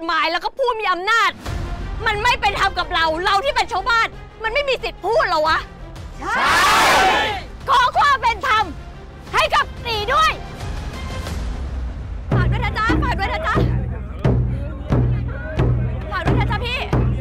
หมายแล้วก็ผู้มีอำนาจมันไม่เป็นธรรมกับเราที่เป็นชาวบ้านมันไม่มีสิทธิ์พูดหรอวะใช่ขอความเป็นธรรมให้กับตีด้วยฝากด้วยนะจ๊ะฝากด้วยนะจ๊ะฝากด้วยนะจ๊ะพี่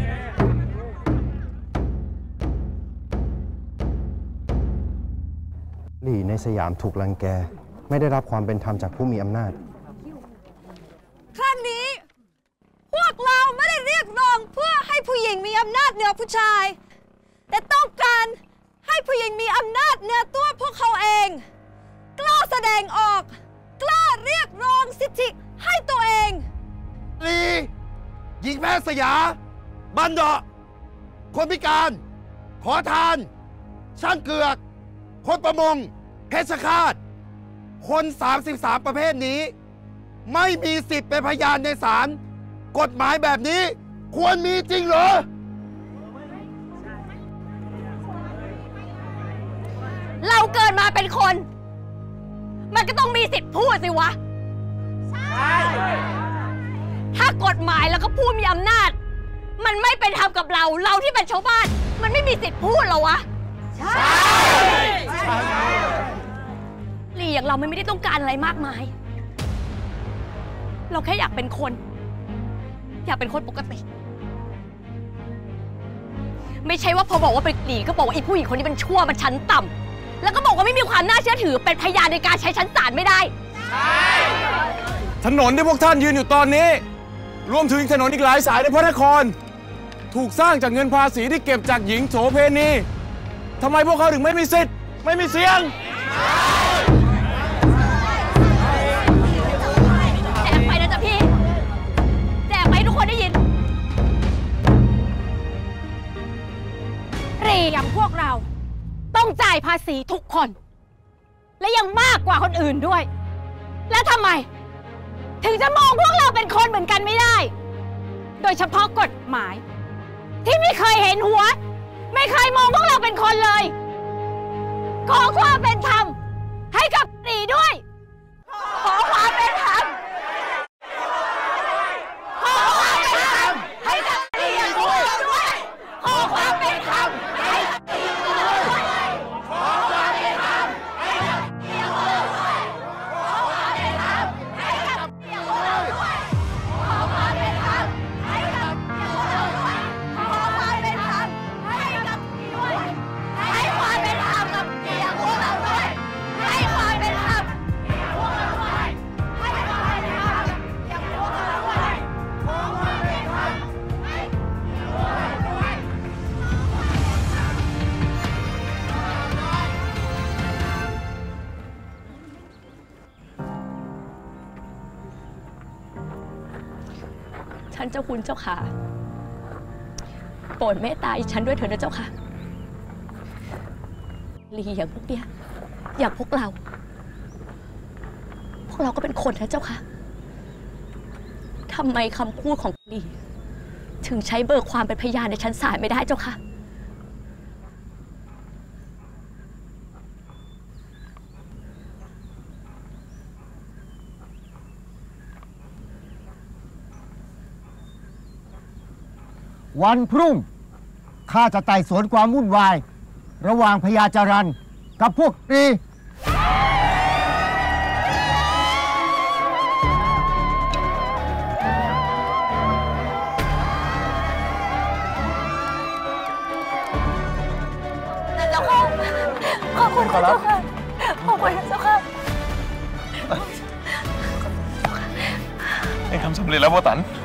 หลี่ในสยามถูกรังแกไม่ได้รับความเป็นธรรมจากผู้มีอำนาจครั้งนี้พวกเราไม่ได้เรียกร้องเพื่อให้ผู้หญิงมีอำนาจเหนือผู้ชายแต่ต้องการให้ผู้หญิงมีอำนาจเหนือตัวพวกเขาเองกล้าแสดงออกกล้าเรียกร้องสิทธิให้ตัวเองลีหญิงแพทย์สยาบันเดาะคนพิการขอทานช่างเกือกคนประมงเพชฌฆาตคน33ประเภทนี้ไม่มีสิทธิ์เป็นพยานในศาลกฎหมายแบบนี้ควรมีจริงเหรอเราเกิดมาเป็นคนมันก็ต้องมีสิทธิ์พูดสิวะใช่ถ้ากฎหมายแล้วก็ผู้มีอำนาจมันไม่เป็นธรรมกับเราที่เป็นชาวบ้านมันไม่มีสิทธิ์พูดหรอวะใช่หลี่อย่างเราไม่ได้ต้องการอะไรมากมายเราแค่อยากเป็นคนปกติไม่ใช่ว่าพอบอกว่าเป็นหลี่ก็บอกว่าไอ้ผู้หญิงคนนี้เป็นชั่วมันชั้นต่ำแล้วก็บอกว่าไม่มีความน่าเชื่อถือเป็นพยานในการใช้ชั้นศาลไม่ได้ใช่ถนนที่พวกท่านยืนอยู่ตอนนี้รวมถึงถนนอีกหลายสายในพระนครถูกสร้างจากเงินภาษีที่เก็บจากหญิงโสเภณีทำไมพวกเขาถึงไม่มีสิทธิ์ไม่มีเสียงแจกไปนะจ๊ะพี่แจกไปให้ทุกคนได้ยินอย่างพวกเราต้องจ่ายภาษีทุกคนและยังมากกว่าคนอื่นด้วยแล้วทำไมถึงจะมองพวกเราเป็นคนเหมือนกันไม่ได้โดยเฉพาะกฎหมายที่ไม่เคยเห็นหัวไม่เคยมองพวกเราเป็นคนเลยขอความเป็นธรรมให้กับตีด้วยขอความเป็นธรรมขอความเป็นธรรมให้กับตีด้วยขอความเป็นธรรมให้กับตีด้วยขอความเป็นธรรมให้กับตีด้วยขอความเป็นธรรมให้กับตีด้วยขอความเป็นธรรมให้กับตีด้วยขอความเป็นธรรมให้กับตีด้วยให้ความเป็นธรรมกับตีพวกเราด้วยให้ความเป็นธรรมพวกเราด้วยให้ความเป็นธรรมอย่างพวกเราด้วยขอความเป็นธรรมให้พวกเราด้วยท่านเจ้าคุณเจ้าค่ะโปรดเมตตาฉันด้วยเถิดนะเจ้าค่ะลีอย่างพวกเนี้ยอย่างพวกเราก็เป็นคนนะเจ้าค่ะทำไมคำพูดของลีถึงใช้เบิกความเป็นพยานในชั้นศาลไม่ได้เจ้าค่ะวันพรุ่งข้าจะไต่สวนความวุ่นวายระหว่างพญาจารันกับพวกตรีเจ้าค่ะขอบคุณเจ้าค่ะขอบคุณเจ้าค่ะให้ทำสำเร็จแล้วพ่อตัน